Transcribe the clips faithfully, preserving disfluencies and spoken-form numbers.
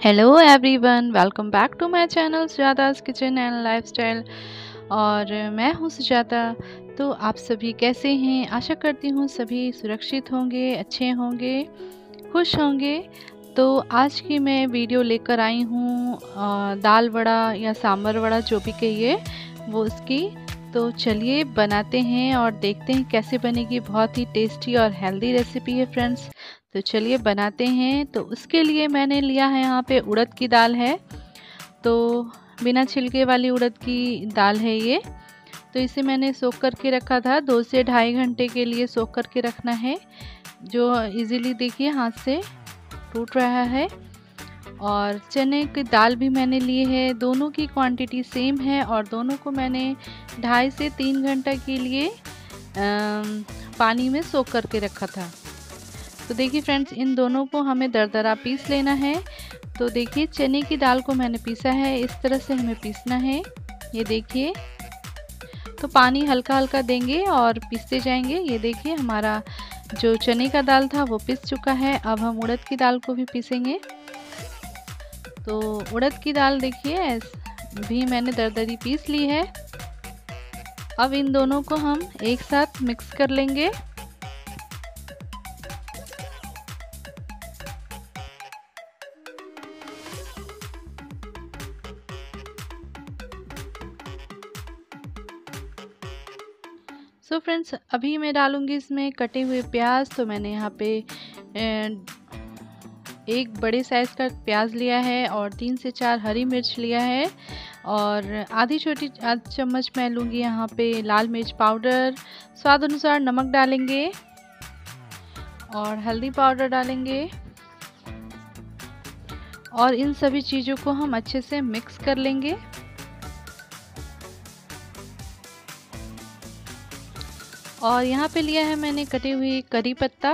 Hello everyone, welcome back to my channel सुजाता's kitchen and lifestyle. और मैं हूं सुजाता। तो आप सभी कैसे हैं? आशा करती हूं सभी सुरक्षित होंगे, अच्छे होंगे, खुश होंगे। तो आज की मैं वीडियो लेकर आई हूं दाल वड़ा या सांभर वड़ा, जो भी कहिए वो उसकी। तो चलिए बनाते हैं और देखते हैं कैसे बनेगी। बहुत ही टेस्टी और हेल्दी रेसिपी है फ्रेंड्स। तो चलिए बनाते हैं। तो उसके लिए मैंने लिया है, यहाँ पे उड़द की दाल है, तो बिना छिलके वाली उड़द की दाल है ये। तो इसे मैंने सोख करके रखा था, दो से ढाई घंटे के लिए सोख करके रखना है, जो इजीली देखिए हाथ से टूट रहा है। और चने की दाल भी मैंने ली है, दोनों की क्वांटिटी सेम है और दोनों को मैंने ढाई से तीन घंटा के लिए पानी में सोख करके रखा था। तो देखिए फ्रेंड्स, इन दोनों को हमें दरदरा पीस लेना है। तो देखिए चने की दाल को मैंने पीसा है, इस तरह से हमें पीसना है। ये देखिए, तो पानी हल्का हल्का देंगे और पीसते जाएंगे। ये देखिए हमारा जो चने का दाल था वो पीस चुका है। अब हम उड़द की दाल को भी पीसेंगे। तो उड़द की दाल देखिए भी मैंने दरदरी पीस ली है। अब इन दोनों को हम एक साथ मिक्स कर लेंगे। सो so फ्रेंड्स, अभी मैं डालूंगी इसमें कटे हुए प्याज। तो मैंने यहाँ पे एक बड़े साइज़ का प्याज लिया है और तीन से चार हरी मिर्च लिया है और आधी छोटी आधी चम्मच मैं लूँगी यहाँ पे लाल मिर्च पाउडर। स्वाद अनुसार नमक डालेंगे और हल्दी पाउडर डालेंगे और इन सभी चीज़ों को हम अच्छे से मिक्स कर लेंगे। और यहाँ पे लिया है मैंने कटी हुई करी पत्ता,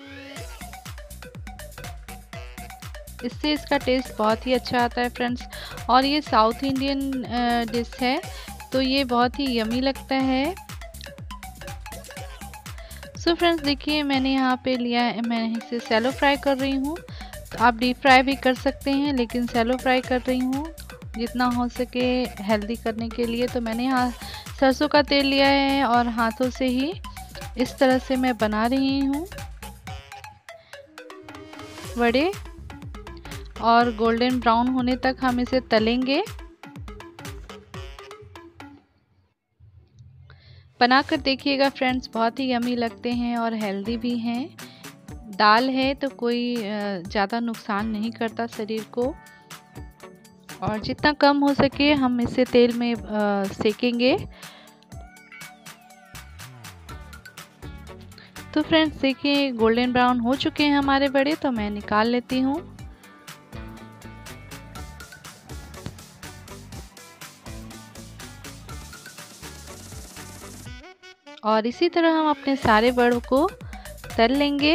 इससे इसका टेस्ट बहुत ही अच्छा आता है फ्रेंड्स। और ये साउथ इंडियन डिश है, तो ये बहुत ही यमी लगता है। सो फ्रेंड्स देखिए, मैंने यहाँ पे लिया है, मैं इसे सैलो फ्राई कर रही हूँ। तो आप डीप फ्राई भी कर सकते हैं, लेकिन सैलो फ्राई कर रही हूँ जितना हो सके हेल्दी करने के लिए। तो मैंने यहाँ सरसों का तेल लिया है और हाथों से ही इस तरह से मैं बना रही हूँ वड़े, और गोल्डन ब्राउन होने तक हम इसे तलेंगे। बनाकर देखिएगा फ्रेंड्स, बहुत ही यमी लगते हैं और हेल्दी भी हैं। दाल है तो कोई ज़्यादा नुकसान नहीं करता शरीर को, और जितना कम हो सके हम इसे तेल में आ, सेकेंगे। तो फ्रेंड्स देखिए, गोल्डन ब्राउन हो चुके हैं हमारे बड़े, तो मैं निकाल लेती हूँ। और इसी तरह हम अपने सारे बड़ों को तल लेंगे।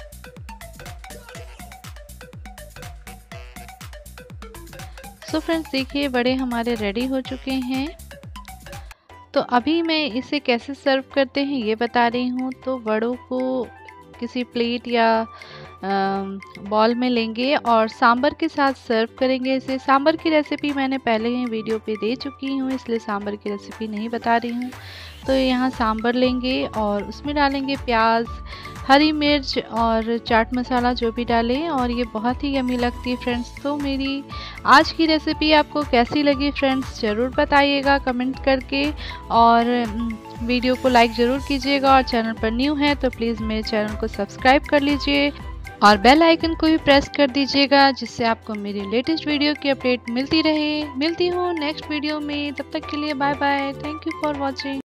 सो फ्रेंड्स देखिए, बड़े हमारे रेडी हो चुके हैं। तो अभी मैं इसे कैसे सर्व करते हैं ये बता रही हूँ। तो बड़ों को किसी प्लेट या बॉल में लेंगे और सांभर के साथ सर्व करेंगे इसे। सांभर की रेसिपी मैंने पहले ही वीडियो पे दे चुकी हूँ, इसलिए सांभर की रेसिपी नहीं बता रही हूँ। तो यहाँ सांभर लेंगे और उसमें डालेंगे प्याज, हरी मिर्च और चाट मसाला जो भी डालें, और ये बहुत ही यमी लगती है फ्रेंड्स। तो मेरी आज की रेसिपी आपको कैसी लगी फ्रेंड्स, ज़रूर बताइएगा कमेंट करके, और वीडियो को लाइक ज़रूर कीजिएगा। और चैनल पर न्यू है तो प्लीज़ मेरे चैनल को सब्सक्राइब कर लीजिए और बेल आइकन को भी प्रेस कर दीजिएगा, जिससे आपको मेरी लेटेस्ट वीडियो की अपडेट मिलती रहे। मिलती हूँ नेक्स्ट वीडियो में, तब तक के लिए bye bye. Thank you for watching.